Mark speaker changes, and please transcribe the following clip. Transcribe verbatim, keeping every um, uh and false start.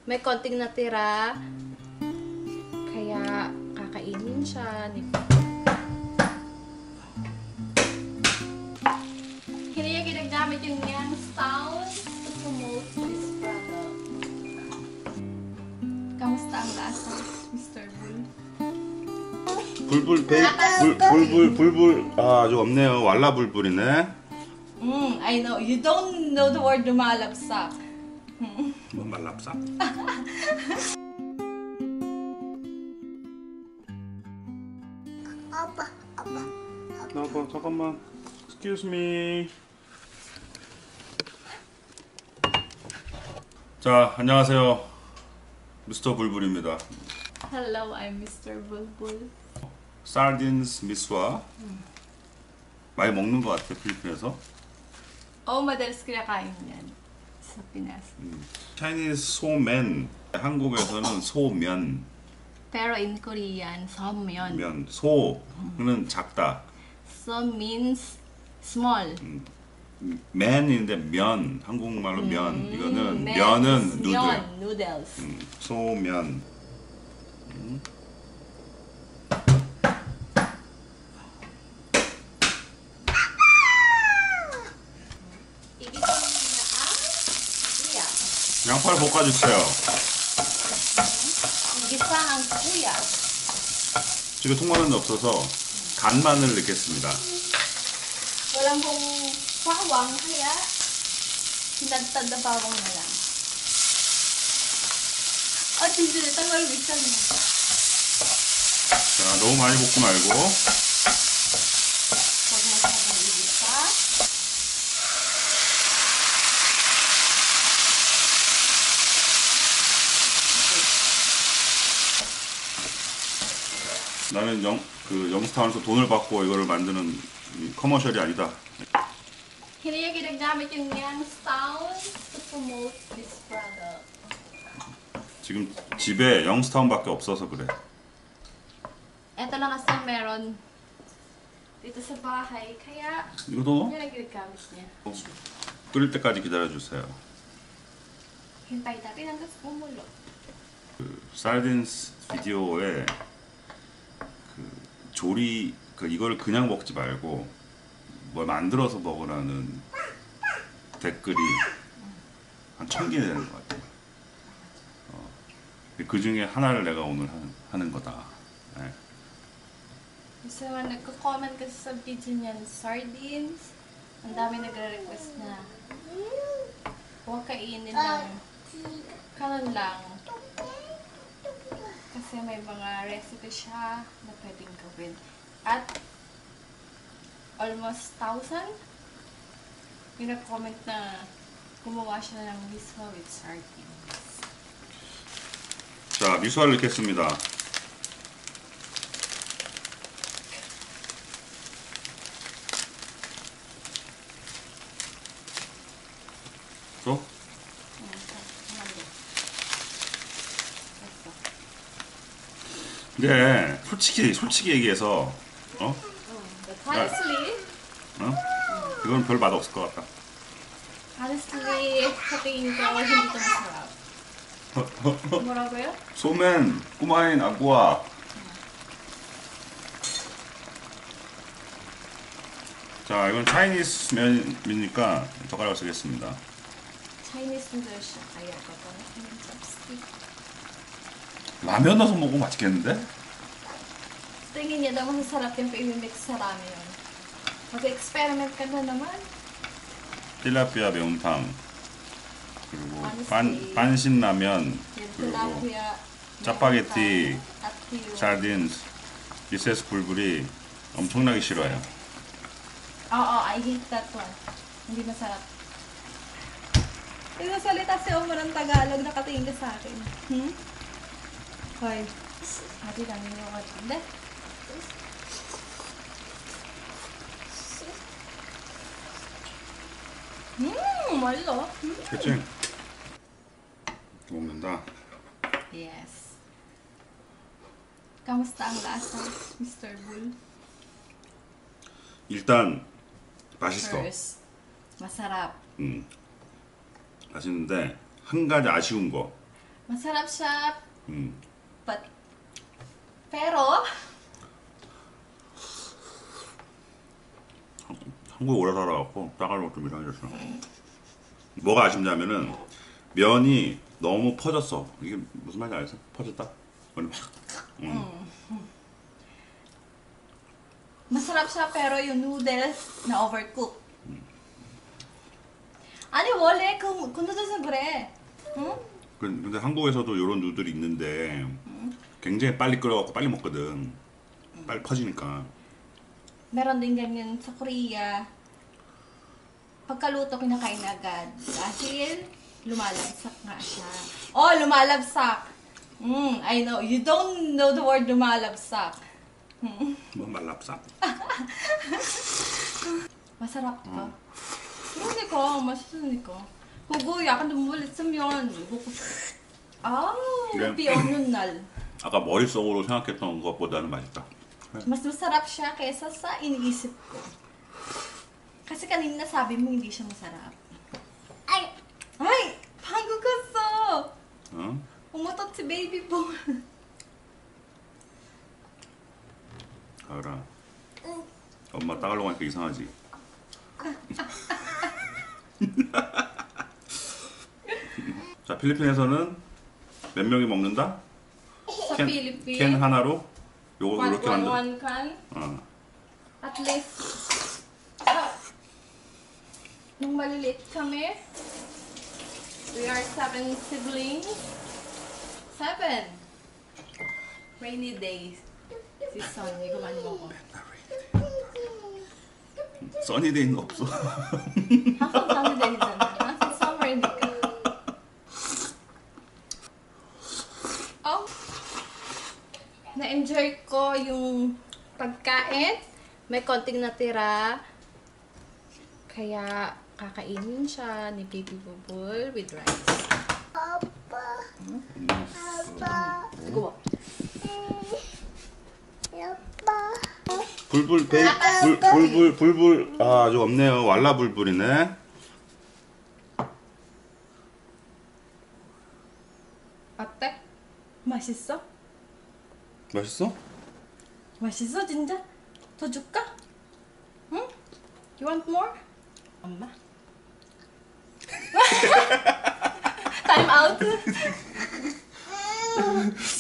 Speaker 1: May konting natira. Kaya kakainin siya ni Hindi niya ginagamit yung Youngstown to promote this product. Kamusta ang lasa, mister Bull?
Speaker 2: 불불 베이 불 불불 불불 아 아주 없네요. 왈라 불불이네.
Speaker 1: Mm, I know. You don't know the word lumalabsak.
Speaker 2: 뭐 말랍사.
Speaker 3: 아빠, 아빠.
Speaker 2: 나봐 잠깐만. Excuse me. 자 안녕하세요. 미스터 불불입니다.
Speaker 1: Hello, I'm mister Bulbul.
Speaker 2: Sardines 미스와 많이 먹는 것 같아 필리핀에서.
Speaker 1: Oh, madalas kinakain yan sa Pinas.
Speaker 2: Chinese 소면. 한국에서는 소면.
Speaker 1: Pero in Korean, somyeon.
Speaker 2: 면 소는 작다.
Speaker 1: So means small.
Speaker 2: 맨인데 면 한국말로 면 이거는
Speaker 1: 면,
Speaker 2: 면은 누들.
Speaker 1: 면, noodles.
Speaker 2: 음, 소면. 음. 양파를 볶아주세요.
Speaker 1: Igisa ang kuya.
Speaker 2: 집에 통마늘은 없어서 간마늘 넣겠습니다.
Speaker 1: Walang pong bawang, kaya tinadtad na bawang na lang. At hindi na tangal bisan mo.
Speaker 2: 자, 너무 많이 볶지 말고.
Speaker 1: Huwag masyadong igisa.
Speaker 2: 나는 영, 그 영스타운에서 돈을 받고 이거를 만드는 이 커머셜이 아니다.
Speaker 1: Hindi niya ginagamit yung Youngstown to promote this product.
Speaker 2: 지금 집에 영스타운밖에 없어서 그래.
Speaker 1: Ito lang kasi meron dito sa bahay, kaya
Speaker 2: 이거도
Speaker 1: yun ang ginagamit niya.
Speaker 2: 끓일 때까지 기다려주세요.
Speaker 1: Hintay natin hanggang umulo.
Speaker 2: 그 사르딘스 비디오에 그 조리 그 이거를 그냥 먹지 말고 뭘 만들어서 먹으라는 댓글이 한 천 개 되는 것 같아요. 어, 그 중에 하나를 내가 오늘 하는, 하는 거다. 네.
Speaker 1: Kasi naman nagko-comment kasi sa video niyan, sardines. Ang dami nagre-request na huwag kainin ng kanon lang. Kasi may mga recipe siya na pwedeng gawin. At almost thousand yung nag-comment na gumawa siya ng mismo with sardines.
Speaker 2: 자, 미숫을 넣겠습니다. 또? 근데 솔직히 솔직히 얘기해서 어?
Speaker 1: But honestly,
Speaker 2: 어? 이건 별 맛 없을 것 같다.
Speaker 1: honestly, sa tingin ko, hindi ito masarap. 뭐라고요?
Speaker 2: 소면 꾸마인 아구아. 자, 이건 차이니스 면이니까 젓가락을 쓰겠습니다.
Speaker 1: Chinese noodles siya, kaya kapag yung chopstick.
Speaker 2: 라면 넣어서 먹으면 맛있겠는데?
Speaker 1: Tingin niya daw masarap yung i-mix sa ramen. Mag-experiment ka na naman.
Speaker 2: 틸라피아 매운탕 그리고
Speaker 1: Honestly,
Speaker 2: 빤, 빤신라면
Speaker 1: Yung
Speaker 2: 그리고
Speaker 1: tilapia,
Speaker 2: 짜파게티,
Speaker 1: at yung...
Speaker 2: 사르딘스, 미세스 불불이 엄청나게 싫어요.
Speaker 1: Oo, I hate that one. Hindi masarap. Nagsasalita si Omar ng Tagalog, nakatingin ka sa akin. Hmm? Hoy. Ate, kami niyo ka. Hindi. Hmm, malo.
Speaker 2: 그치? 이렇게 먹는다.
Speaker 1: Yes. Kamusta ang lasa, mister Bull?
Speaker 2: 일단 맛있어.
Speaker 1: First, masarap.
Speaker 2: 음, 맛있는데 한 가지 아쉬운 거.
Speaker 1: Masarap siya,
Speaker 2: 음.
Speaker 1: but pero
Speaker 2: 한국에 오래 살아갖고 따갈로 좀 이상해졌어. 뭐가 아쉽냐면은 면이 너무 퍼졌어. 이게 무슨 말인지 알겠어? 퍼졌다? 원래 막. 음.
Speaker 1: masarap siya pero yung noodles na overcook. 아니 원래 그, 그 누들은 그래. 응?
Speaker 2: 그- 근데 한국에서도 이런 누들이 있는데 굉장히 빨리 끓여갖고 빨리 먹거든. 빨리 퍼지니까.
Speaker 1: Meron din ganyan sa Korea. Pagkaluto, kinakain agad. Dahil lumalabsak nga siya. Oh, lumalabsak! Mm, I know. You don't know the word lumalabsak.
Speaker 2: 뭐 말랍싹.
Speaker 1: Masarap to. 그러니까, 맛있으니까. 그거 약간 눈물 있으면 먹고 아우,
Speaker 2: 그래.
Speaker 1: 비 없는 날.
Speaker 2: 아까 머릿속으로 생각했던 것보다는 맛있다.
Speaker 1: Mas masarap siya kaysa sa iniisip ko. Kasi kanina sabi mo hindi siya masarap. Ay! Ay! 방구 갔어!
Speaker 2: 어?
Speaker 1: umutot si baby boy.
Speaker 2: 가을아. 엄마 따가려고 하니까 이상하지? 자, 필리핀에서는 몇 명이 먹는다?
Speaker 1: Sa
Speaker 2: 캔,
Speaker 1: Philippines,
Speaker 2: 캔 하나로 요거
Speaker 1: one,
Speaker 2: 이렇게
Speaker 1: one,
Speaker 2: 만들.
Speaker 1: one can,
Speaker 2: 어.
Speaker 1: at least, ah, nung maliliit kami, we are seven siblings. Seven. Rainy days. Si Son, hindi ko man mo ko.
Speaker 2: 써니데이는 없어.
Speaker 1: Hanggang sunny days na na. Hanggang summer hindi ka. Oh. Na-enjoy ko yung pagkain. May konting natira. Kaya kakainin siya ni Baby Bubul with rice.
Speaker 3: Papa.
Speaker 1: Hmm?
Speaker 3: Papa.
Speaker 1: Go.
Speaker 3: Papa.
Speaker 2: 불불 베이 불 불불 불불 아 아주 없네요. 왈라 불불이네.
Speaker 1: 어때? 맛있어?
Speaker 2: 맛있어?
Speaker 1: 맛있어 진짜? 더 줄까? 응? You want more? 엄마? Time out?